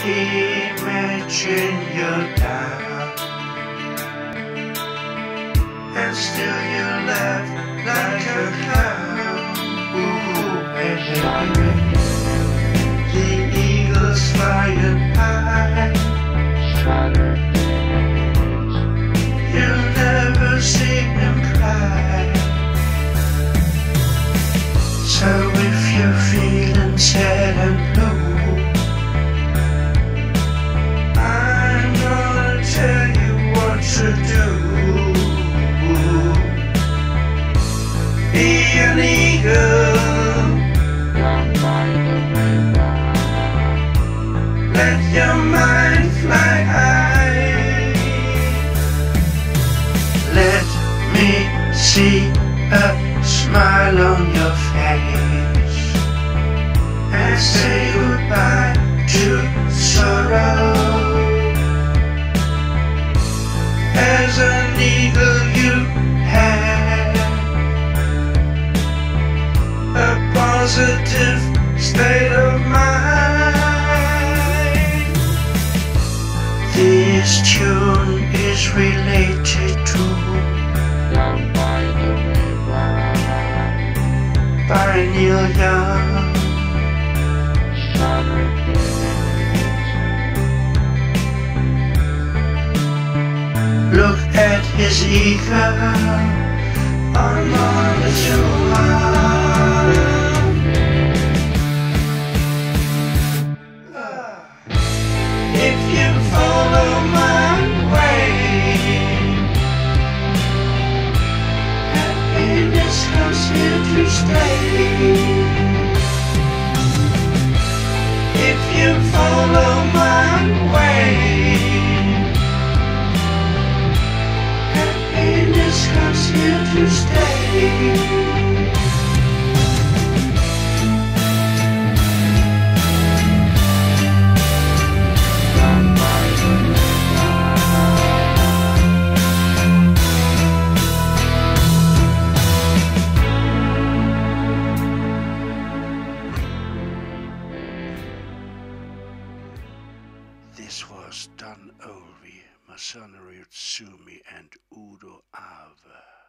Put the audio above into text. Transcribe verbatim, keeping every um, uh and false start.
Imagine you're down, and still you laugh like a clown. Ooh, hey, hey, hey. The eagles flying high, you'll never see him cry. So if you're feeling sad and blue, I'm gonna tell you what to do. Be an eagle, down by the river. Let your mind fly high. Let me see a smile on your face, and say goodbye to sorrow. As an eagle you had a positive state of mind. This tune is related to Down by the River by Neil Young. Look at his eagle on Montezuma. If you follow my way, happiness comes here to stay. If you follow my way, happiness comes here to stay. This was Dan Olvi, Masanori Utsumi and Udo Ave.